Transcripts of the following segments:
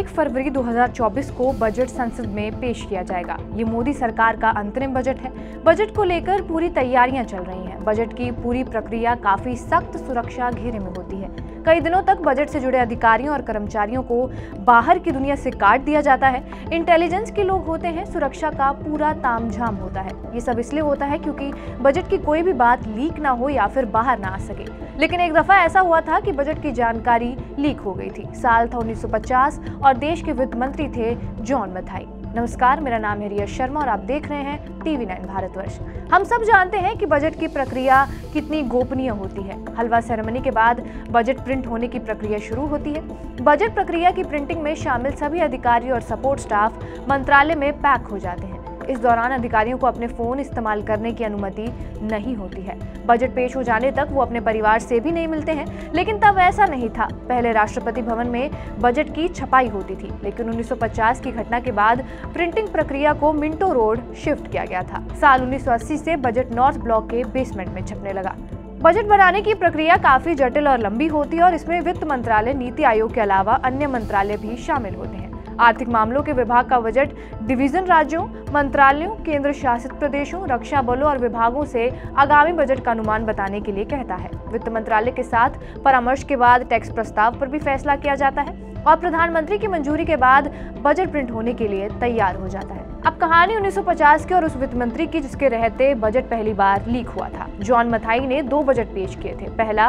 1 फरवरी 2024 को बजट संसद में पेश किया जाएगा। ये मोदी सरकार का अंतरिम बजट है। बजट को लेकर पूरी तैयारियां चल रही हैं। बजट की पूरी प्रक्रिया काफी सख्त सुरक्षा घेरे में होती है। कई दिनों तक बजट से जुड़े अधिकारियों और कर्मचारियों को बाहर की दुनिया से काट दिया जाता है। इंटेलिजेंस के लोग होते हैं, सुरक्षा का पूरा तामझाम होता है। ये सब इसलिए होता है क्योंकि बजट की कोई भी बात लीक ना हो या फिर बाहर ना आ सके। लेकिन एक दफा ऐसा हुआ था कि बजट की जानकारी लीक हो गई थी। साल था 1950 और देश के वित्त मंत्री थे जॉन मथाई। नमस्कार, मेरा नाम है रिया शर्मा और आप देख रहे हैं TV9 भारतवर्ष। हम सब जानते हैं कि बजट की प्रक्रिया कितनी गोपनीय होती है। हलवा सेरेमनी के बाद बजट प्रिंट होने की प्रक्रिया शुरू होती है। बजट प्रक्रिया की प्रिंटिंग में शामिल सभी अधिकारी और सपोर्ट स्टाफ मंत्रालय में पैक हो जाते हैं। इस दौरान अधिकारियों को अपने फोन इस्तेमाल करने की अनुमति नहीं होती है। बजट पेश हो जाने तक वो अपने परिवार से भी नहीं मिलते हैं। लेकिन तब ऐसा नहीं था। पहले राष्ट्रपति भवन में बजट की छपाई होती थी, लेकिन 1950 की घटना के बाद प्रिंटिंग प्रक्रिया को मिंटो रोड शिफ्ट किया गया था। साल 1980 से बजट नॉर्थ ब्लॉक के बेसमेंट में छपने लगा। बजट बनाने की प्रक्रिया काफी जटिल और लंबी होती है और इसमें वित्त मंत्रालय, नीति आयोग के अलावा अन्य मंत्रालय भी शामिल होते हैं। आर्थिक मामलों के विभाग का बजट डिवीजन राज्यों, मंत्रालयों, केंद्र शासित प्रदेशों, रक्षा बलों और विभागों से आगामी बजट का अनुमान बताने के लिए कहता है। वित्त मंत्रालय के साथ परामर्श के बाद टैक्स प्रस्ताव पर भी फैसला किया जाता है और प्रधानमंत्री की मंजूरी के बाद बजट प्रिंट होने के लिए तैयार हो जाता है। अब कहानी 1950 के और उस वित्त मंत्री की जिसके रहते बजट पहली बार लीक हुआ था। जॉन मथाई ने 2 बजट पेश किए थे, पहला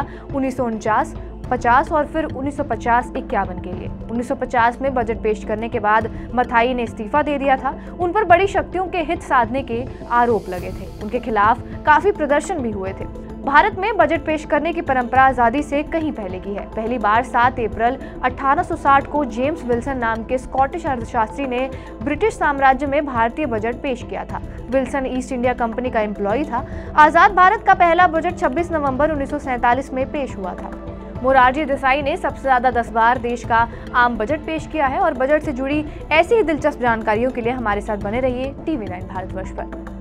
1949-50 और फिर 1950-51 के लिए। 1950 में बजट पेश करने के बाद मथाई ने इस्तीफा दे दिया था। उन पर बड़ी शक्तियों के हित साधने के आरोप लगे थे। उनके खिलाफ काफी प्रदर्शन भी हुए थे। भारत में बजट पेश करने की परंपरा आजादी से कहीं पहले की है। पहली बार 7 अप्रैल 1860 को जेम्स विल्सन नाम के स्कॉटिश अर्थशास्त्री ने ब्रिटिश साम्राज्य में भारतीय बजट पेश किया था। विल्सन ईस्ट इंडिया कंपनी का एम्प्लॉय था। आजाद भारत का पहला बजट 26 नवंबर 1947 में पेश हुआ था। मोरारजी देसाई ने सबसे ज्यादा 10 बार देश का आम बजट पेश किया है। और बजट से जुड़ी ऐसी ही दिलचस्प जानकारियों के लिए हमारे साथ बने रहिए TV9 भारतवर्ष पर।